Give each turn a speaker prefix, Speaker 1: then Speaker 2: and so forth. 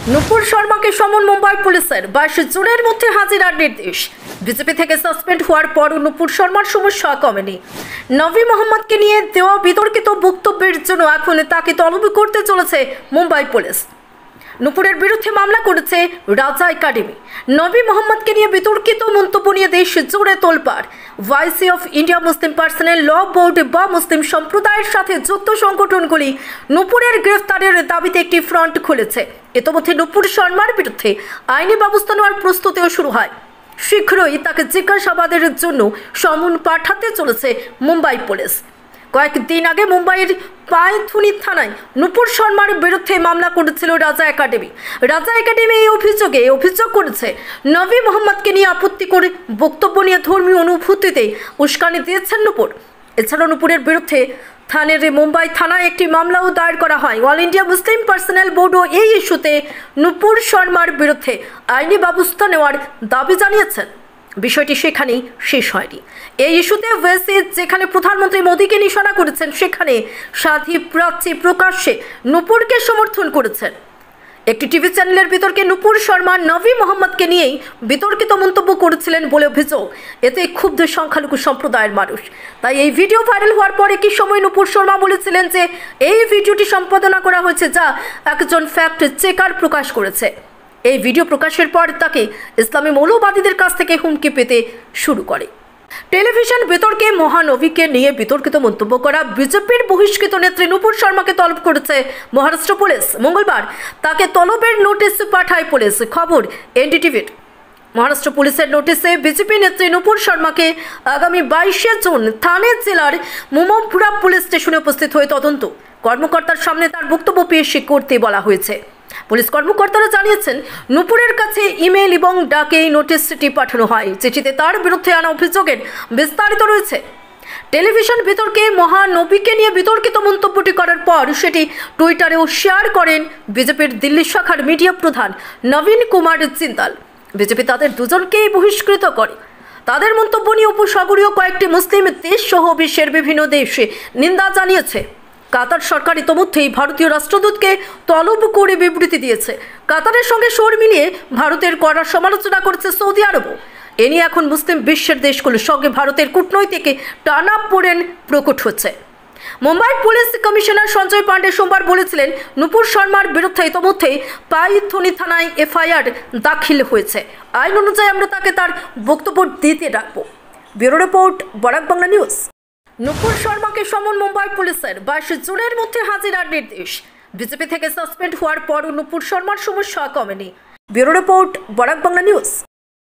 Speaker 1: নুপুর শর্মাকে সমন মুম্বাই পুলিশের 22 জুনের মধ্যে হাজিরার নির্দেশ। বিজেপি থেকে সাসপেন্ড হওয়ার পরও নুপুর শর্মার সমস্যা কমেনি। নবী মোহাম্মদকে নিয়ে দেওয়া বিতর্কিত বক্তব্যের জন্য এখন তাকে তলব করতে চলেছে মুম্বাই পুলিশ। নুপুরের বিরুদ্ধে মামলা করেছে রাজা একাডেমি। নবী মোহাম্মদকে নিয়ে বিতর্কিত মন্তব্য নিয়ে দেশ জুড়ে তোলপাড়। ভাইসি of India Muslim Personal Law Board বা মুসলিম সম্প্রদায়ের সাথে যুক্ত সংগঠনগুলি নুপুরের গ্রেফতারের দাবিতে একটি ফ্রন্ট খুলেছে। ইতিমধ্যে নুপুর শর্মার বিরুদ্ধে আইনি ব্যবস্থা নেওয়ার প্রস্তুতিও শুরু হয়। শীঘ্রই তাকে জিজ্ঞাসাবাদের জন্য সমন পাঠাতে চলেছে মুম্বাই পুলিশ। কয়েকদিন আগে মুম্বাইয়ের পায়থুনি থানায় নুপুর শর্মার বিরুদ্ধে মামলা করেছিল রাজা একাডেমি। রাজা একাডেমি এই অভিযোগ করেছে নবী মোহাম্মদকে নিয়ে আপত্তিকর বক্তব্য নিয়ে ধর্মীয় অনুভূতিতে উস্কানি দিয়েছেন নুপুর। এছাড়াও নুপুরের বিরুদ্ধে মুম্বাই থানায় একটি মামলাও দায়ের করা হয়। অল ইন্ডিয়া মুসলিম পার্সোনাল বোর্ডও এই ইস্যুতে নুপুর শর্মার বিরুদ্ধে আইনি ব্যবস্থা নেওয়ার দাবি জানিয়েছেন। বিষয়টি সেখানেই শেষ হয়নি। এই ইস্যুতে ওয়েসি যেখানে প্রধানমন্ত্রী মোদীকে নিশানা করেছেন, সেখানে সাধী প্রাচী প্রকাশ্যে নুপুরকে সমর্থন করেছেন। একটি টিভি চ্যানেলের বিতর্কে নুপুর শর্মা নবী মোহাম্মদকে নিয়েই বিতর্কিত মন্তব্য করেছিলেন বলে অভিযোগ। এতে ক্ষুব্ধ সংখ্যালঘু সম্প্রদায়ের মানুষ। তাই এই ভিডিও ভাইরাল হওয়ার পর একই সময় নুপুর শর্মা বলেছিলেন যে এই ভিডিওটি সম্পাদনা করা হয়েছে, যা একজন ফ্যাক্ট চেকার প্রকাশ করেছে। এই ভিডিও প্রকাশের পর তাকে ইসলামী মৌলবাদীদের কাছ থেকে হুমকি পেতে শুরু করে। টেলিভিশন বিতর্কে মহানবীকে নিয়ে বিতর্কিত মন্তব্য করা বিজেপির বহিষ্কৃত নেত্রী নুপুর শর্মাকে তলব করেছে মহারাষ্ট্র পুলিশ। মঙ্গলবার তাকে তলবের নোটিশ পাঠায় পুলিশ। খবর এনডিটিভির। মহারাষ্ট্র পুলিশের নোটিশে বিজেপি নেত্রী নুপুর শর্মাকে আগামী 22 জুন থানে জেলার মুমমপুরা পুলিশ স্টেশনে উপস্থিত হয়ে তদন্ত কর্মকর্তার সামনে তার বক্তব্য পেশ করতে বলা হয়েছে। পুলিশ কর্মকর্তারা জানিয়েছেন, নুপুরের কাছে ইমেল এবং ডাকে এই নোটিশটি পাঠানো হয়। চিঠিতে তার বিরুদ্ধে আনা অভিযোগের বিস্তারিত রয়েছে। টেলিভিশন বিতর্কে মহানবীকে নিয়ে বিতর্কিত মন্তব্যটি করার পর সেটি টুইটারেও শেয়ার করেন বিজেপির দিল্লি শাখার মিডিয়া প্রধান নবীন কুমার জিন্দাল। বিজেপি তাদের দুজনকেই বহিষ্কৃত করে। তাদের মন্তব্য নিয়ে উপসাগরীয় কয়েকটি মুসলিম দেশ সহ বিশ্বের বিভিন্ন দেশে নিন্দা জানিয়েছে। কাতার সরকার ইতিমধ্যেই ভারতীয় রাষ্ট্রদূতকে তলব করে বিবৃতি দিয়েছে। কাতারের সঙ্গে সুর মিলিয়ে ভারতের কড়া সমালোচনা করেছে সৌদি আরবও। এ নিয়ে এখন মুসলিম বিশ্বের দেশগুলোর সঙ্গে ভারতের কূটনৈতিক টানাপোড়েন প্রকট হচ্ছে। মুম্বাই পুলিশ কমিশনার সঞ্জয় পাণ্ডে সোমবার বলেছিলেন, নুপুর শর্মার বিরুদ্ধে ইতিমধ্যেই পায়থুনি থানায় এফআইআর দাখিল হয়েছে। আইন অনুযায়ী আমরা তাকে তার বক্তব্য দিতে রাখবো। Bureau report, Barak Bangla news. Nupur শর্মাকে সমন মুম্বাই পুলিশের 22 জুনের মধ্যে হাজিরার নির্দেশ। বিজেপি থেকে সাসপেন্ড হওয়ার পরও নুপুর শর্মার সমস্যা কমেনি। Bureau report, Barak Bangla news.